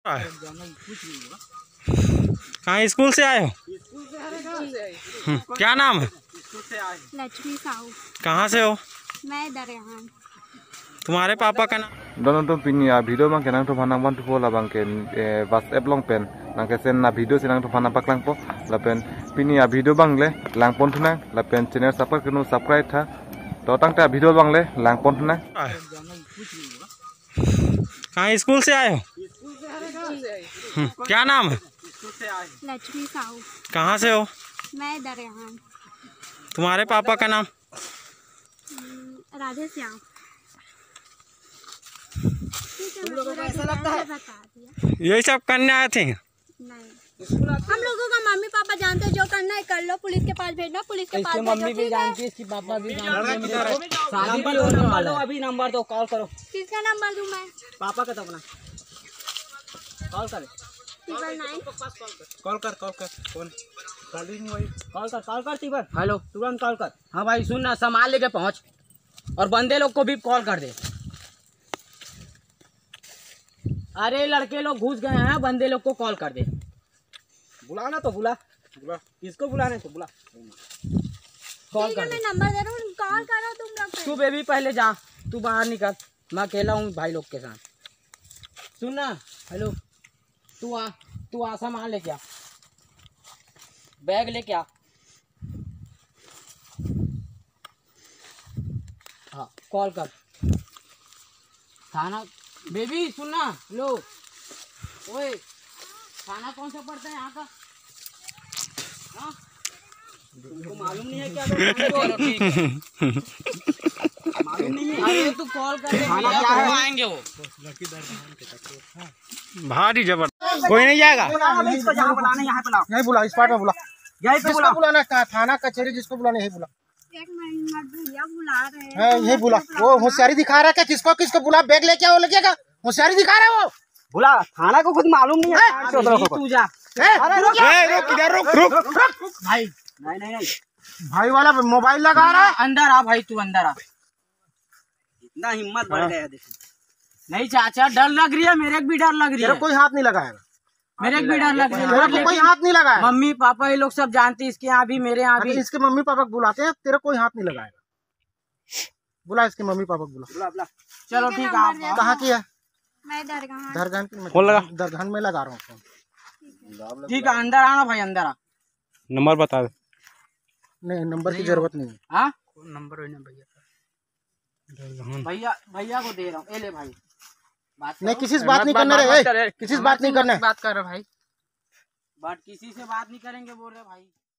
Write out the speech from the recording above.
कहाँ स्कूल से आए हो? क्या नाम है? लक्ष्मी साहू। कहाँ से हो? मैं दरगाह। तुम्हारे पापा का नाम? दोनों तो पिनिया वीडियो मांग के नांग तो भाना बंद पोला बांग के WhatsApp long pen नांग के सेन ना वीडियो से नांग तो भाना पकलांग पो लापेन पिनिया वीडियो बांगले लांग पोन थुना लापेन चैनल सपोर्ट कनु सब्सक्राइब था तो तंगटा वीडियो बांगले लांग पोन थुना। कहाँ स्कूल से आए हो? क्या नाम है? लक्ष्मी साहू। कहाँ से हो? मैं दरगाह। तुम्हारे पापा का नाम? राधे श्याम। तुम लोगों को ऐसा लगता है? बता दिया। यही सब करने आए थे? नहीं, हम लोगों का मम्मी पापा जानते हैं, जो करना है कर लो। पुलिस के पास भेजना, पुलिस के पास भेजो। मम्मी भी जानती है, इसकी पापा भी जानते हैं। शादी भी होने वाला है। अभी नंबर दो, कॉल करो। किसका नंबर दूं मैं? पापा का तो अपना कॉल कर। 999। कॉल कर फोन कॉल कर तीबर। हेलो, तुरंत कॉल कर। हाँ भाई सुन ना, सामान लेके पहुँच और बंदे लोग को भी कॉल कर दे। अरे लड़के लोग घुस गए हैं, बंदे लोग को कॉल कर दे। बुलाना तो बुला किसको बुलाने तो बुला। कॉल कर। मैं नंबर दे रहा हूँ, कॉल करो तुम लोग। तू बेबी पहले जा, तू बाहर निकल, मैं अकेला हूँ भाई लोग के साथ। सुन ना, हेलो, तू आ सामान लेके आ, बैग लेके आ। हाँ कॉल कर थाना। बेबी सुनना, लो ओए, थाना कौन सा पड़ता है यहाँ का? हाँ तुमको मालूम नहीं है क्या? मालूम नहीं है? अरे तू कॉल कर, आएंगे वो भारी जबरदस्त। कोई नहीं जाएगा? इसको जहाँ बुलाना यहाँ बुला, नहीं बुला, इस पार्ट में बुला। यहीं पे बुला। बुलाना थाना कचहरी जिसको बुलाना यही बुला। एक मिनट भैया बुला रहे हैं। है यही बुला। वो होशियारी दिखा रहा है क्या? किसको बुला? बैग लेके आओ, लगेगा होशियारी दिखा रहा है वो। बुला, थाना को खुद मालूम नहीं है। तू जा। रुक भाई नहीं भाई वाला मोबाइल लगा रहा है। अंदर आ भाई, तू अंदर आ। इतना हिम्मत बढ़ गया देखो। नहीं चाचा, डर लग रही है, मेरे को भी डर लग रही है। कोई हाथ नहीं लगाएगा, मेरे को भी डर लग रही है। कोई हाथ नहीं लगाएगा। मम्मी पापा ये लोग सब जानते हैं, इसके यहाँ भी मेरे यहाँ भी। इसके मम्मी पापा को बुलाते हैं, तेरा कोई हाथ नहीं लगाएगा। बुला इसके मम्मी पापा को बुला। चलो ठीक है। कहाँ की है? मैं दरगाह। दरगाह में लगा रहा हूँ फोन। ठीक है, अंदर आना भाई, अंदर आ। नंबर बता दे। नहीं नंबर की जरूरत नहीं है। हाँ नंबर भैया को दे रहा हूँ, ले भाई। नहीं किसी से बात नहीं करना रे, किसी से बात नहीं करना। बात कर रहे भाई, किसी से बात नहीं करेंगे बोल रहे भाई।